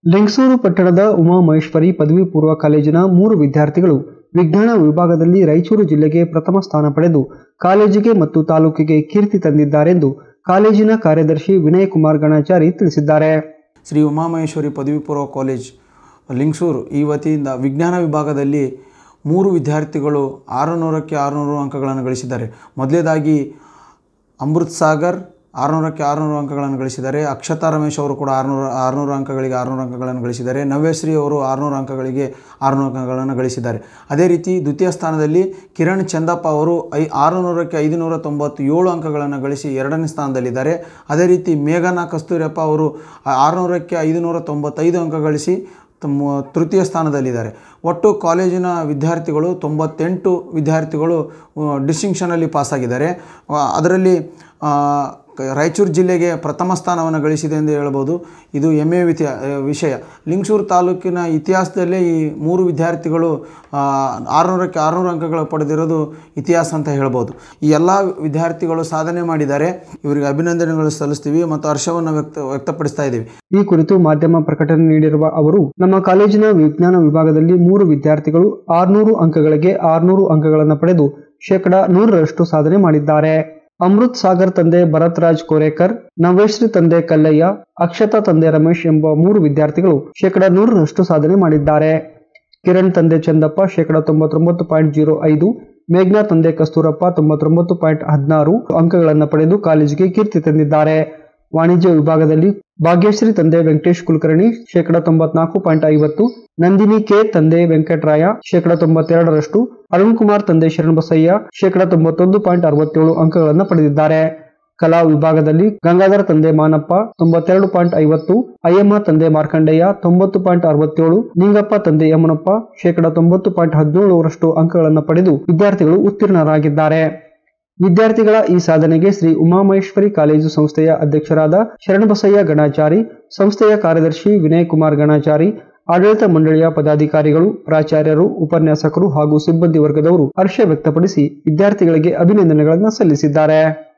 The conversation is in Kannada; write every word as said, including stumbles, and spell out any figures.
ಲಿಂಗಸೂರು ಪಟ್ಟಣದ ಉಮಾ ಮಹೇಶ್ವರಿ ಪದವಿ ಪೂರ್ವ ಕಾಲೇಜಿನ ಮೂರು ವಿದ್ಯಾರ್ಥಿಗಳು ವಿಜ್ಞಾನ ವಿಭಾಗದಲ್ಲಿ ರಾಯಚೂರು ಜಿಲ್ಲೆಗೆ ಪ್ರಥಮ ಸ್ಥಾನ ಪಡೆದು ಕಾಲೇಜಿಗೆ ಮತ್ತು ತಾಲೂಕಿಗೆ ಕೀರ್ತಿ ತಂದಿದ್ದಾರೆಂದು ಕಾಲೇಜಿನ ಕಾರ್ಯದರ್ಶಿ ವಿನಯ್ ಕುಮಾರ್ ಗಣಾಚಾರಿ ತಿಳಿಸಿದ್ದಾರೆ. ಶ್ರೀ ಉಮಾ ಮಹೇಶ್ವರಿ ಪದವಿ ಪೂರ್ವ ಕಾಲೇಜ್ ಲಿಂಗಸೂರು ಈ ವತಿಯಿಂದ ವಿಜ್ಞಾನ ವಿಭಾಗದಲ್ಲಿ ಮೂರು ವಿದ್ಯಾರ್ಥಿಗಳು ಆರುನೂರಕ್ಕೆ ಆರುನೂರು ಅಂಕಗಳನ್ನು ಗಳಿಸಿದ್ದಾರೆ. ಮೊದಲನೇದಾಗಿ ಅಮೃತ್ ಸಾಗರ್ ಆರುನೂರಕ್ಕೆ ಆರುನೂರು ಅಂಕಗಳನ್ನು ಗಳಿಸಿದ್ದಾರೆ. ಅಕ್ಷತಾ ರಮೇಶ್ ಅವರು ಕೂಡ ಆರುನೂರು ಆರುನೂರು ಅಂಕಗಳಿಗೆ ಆರುನೂರು ಅಂಕಗಳನ್ನು ಗಳಿಸಿದ್ದಾರೆ. ನವ್ಯಶ್ರೀ ಅವರು ಆರುನೂರು ಅಂಕಗಳಿಗೆ ಆರುನೂರು ಅಂಕಗಳನ್ನು ಗಳಿಸಿದ್ದಾರೆ. ಅದೇ ರೀತಿ ದ್ವಿತೀಯ ಸ್ಥಾನದಲ್ಲಿ ಕಿರಣ್ ಚಂದಪ್ಪ ಅವರು ಐ ಆರುನೂರಕ್ಕೆ ಐದುನೂರ ತೊಂಬತ್ತೇಳು ಅಂಕಗಳನ್ನು ಗಳಿಸಿ ಎರಡನೇ ಸ್ಥಾನದಲ್ಲಿದ್ದಾರೆ. ಅದೇ ರೀತಿ ಮೇಘನಾ ಕಸ್ತೂರಪ್ಪ ಅವರು ಆರುನೂರಕ್ಕೆ ಐದುನೂರ ತೊಂಬತ್ತೈದು ಅಂಕ ಗಳಿಸಿ ತಮ್ಮ ತೃತೀಯ ಸ್ಥಾನದಲ್ಲಿದ್ದಾರೆ. ಒಟ್ಟು ಕಾಲೇಜಿನ ವಿದ್ಯಾರ್ಥಿಗಳು ತೊಂಬತ್ತೆಂಟು ವಿದ್ಯಾರ್ಥಿಗಳು ಡಿಸ್ಟಿಂಕ್ಷನಲ್ಲಿ ಪಾಸಾಗಿದ್ದಾರೆ. ಅದರಲ್ಲಿ ರಾಯಚೂರು ಜಿಲ್ಲೆಗೆ ಪ್ರಥಮ ಸ್ಥಾನವನ್ನು ಗಳಿಸಿದೆ ಎಂದು ಹೇಳ್ಬೋದು. ಇದು ಹೆಮ್ಮೆಯ ವಿತ್ಯ ವಿಷಯ. ಲಿಂಗಸೂರು ತಾಲೂಕಿನ ಇತಿಹಾಸದಲ್ಲೇ ಈ ಮೂರು ವಿದ್ಯಾರ್ಥಿಗಳು ಆರುನೂರಕ್ಕೆ ಆರುನೂರು ಅಂಕಗಳು ಪಡೆದಿರೋದು ಇತಿಹಾಸ ಅಂತ ಹೇಳ್ಬೋದು. ಈ ಎಲ್ಲ ವಿದ್ಯಾರ್ಥಿಗಳು ಸಾಧನೆ ಮಾಡಿದ್ದಾರೆ. ಇವರಿಗೆ ಅಭಿನಂದನೆಗಳು ಸಲ್ಲಿಸ್ತೀವಿ ಮತ್ತು ಹರ್ಷವನ್ನು ವ್ಯಕ್ತ ವ್ಯಕ್ತಪಡಿಸ್ತಾ ಇದ್ದೀವಿ. ಈ ಕುರಿತು ಮಾಧ್ಯಮ ಪ್ರಕಟಣೆ ನೀಡಿರುವ ಅವರು, ನಮ್ಮ ಕಾಲೇಜಿನ ವಿಜ್ಞಾನ ವಿಭಾಗದಲ್ಲಿ ಮೂರು ವಿದ್ಯಾರ್ಥಿಗಳು ಆರುನೂರು ಅಂಕಗಳಿಗೆ ಆರುನೂರು ಅಂಕಗಳನ್ನು ಪಡೆದು ಶೇಕಡ ನೂರರಷ್ಟು ಸಾಧನೆ ಮಾಡಿದ್ದಾರೆ. ಅಮೃತ್ ಸಾಗರ್ ತಂದೆ ಭರತ್ ರಾಜ್ ಕೋರೇಕರ್, ನವ್ಯಶ್ರೀ ತಂದೆ ಕಲ್ಲಯ್ಯ, ಅಕ್ಷತಾ ತಂದೆ ರಮೇಶ್ ಎಂಬ ಮೂರು ವಿದ್ಯಾರ್ಥಿಗಳು ಶೇಕಡ ನೂರರಷ್ಟು ಸಾಧನೆ ಮಾಡಿದ್ದಾರೆ. ಕಿರಣ್ ತಂದೆ ಚಂದಪ್ಪ ಶೇಕಡ ತೊಂಬತ್ತೊಂಬತ್ತು ಪಾಯಿಂಟ್ ಜೀರೋ ಐದು, ಮೇಘ್ನಾ ತಂದೆ ಕಸ್ತೂರಪ್ಪ ತೊಂಬತ್ತೊಂಬತ್ತು ಪಾಯಿಂಟ್ ಹದಿನಾರು ಅಂಕಗಳನ್ನು ಪಡೆದು ಕಾಲೇಜಿಗೆ ಕೀರ್ತಿ ತಂದಿದ್ದಾರೆ. ವಾಣಿಜ್ಯ ವಿಭಾಗದಲ್ಲಿ ಭಾಗ್ಯಶ್ರೀ ತಂದೆ ವೆಂಕಟೇಶ್ ಕುಲಕರ್ಣಿ ಶೇಕಡ ತೊಂಬತ್ನಾಲ್ಕು ಪಾಯಿಂಟ್ ಐವತ್ತು, ನಂದಿನಿ ಕೆ ತಂದೆ ವೆಂಕಟರಾಯ ಶೇಕಡ ತೊಂಬತ್ತೆರಡರಷ್ಟು, ಅರುಣ್ ಕುಮಾರ್ ತಂದೆ ಶರಣಬಸಯ್ಯ ಶೇಕಡ ತೊಂಬತ್ತೊಂದು ಪಾಯಿಂಟ್ ಅರವತ್ತೇಳು ಅಂಕಗಳನ್ನು ಪಡೆದಿದ್ದಾರೆ. ಕಲಾ ವಿಭಾಗದಲ್ಲಿ ಗಂಗಾಧರ ತಂದೆ ಮಾನಪ್ಪ ತೊಂಬತ್ತೆರಡು ಪಾಯಿಂಟ್ ಐವತ್ತು, ಅಯ್ಯಮ್ಮ ತಂದೆ ಮಾರ್ಕಂಡಯ್ಯ ತೊಂಬತ್ತು ಪಾಯಿಂಟ್ ಅರವತ್ತೇಳು, ನಿಂಗಪ್ಪ ತಂದೆ ಯಮನಪ್ಪ ಶೇಕಡ ತೊಂಬತ್ತು ಪಾಯಿಂಟ್ ಹದಿನೇಳರಷ್ಟು ಅಂಕಗಳನ್ನು ಪಡೆದು ವಿದ್ಯಾರ್ಥಿಗಳು ಉತ್ತೀರ್ಣರಾಗಿದ್ದಾರೆ. ವಿದ್ಯಾರ್ಥಿಗಳ ಈ ಸಾಧನೆಗೆ ಶ್ರೀ ಉಮಾಮಹೇಶ್ವರಿ ಕಾಲೇಜು ಸಂಸ್ಥೆಯ ಅಧ್ಯಕ್ಷರಾದ ಶರಣಬಸಯ್ಯ ಗಣಾಚಾರಿ, ಸಂಸ್ಥೆಯ ಕಾರ್ಯದರ್ಶಿ ವಿನಯ್ ಕುಮಾರ್ ಗಣಾಚಾರಿ, ಆಡಳಿತ ಮಂಡಳಿಯ ಪದಾಧಿಕಾರಿಗಳು, ಪ್ರಾಚಾರ್ಯರು, ಉಪನ್ಯಾಸಕರು ಹಾಗೂ ಸಿಬ್ಬಂದಿ ವರ್ಗದವರು ಹರ್ಷ ವ್ಯಕ್ತಪಡಿಸಿ ವಿದ್ಯಾರ್ಥಿಗಳಿಗೆ ಅಭಿನಂದನೆಗಳನ್ನು ಸಲ್ಲಿಸಿದ್ದಾರೆ.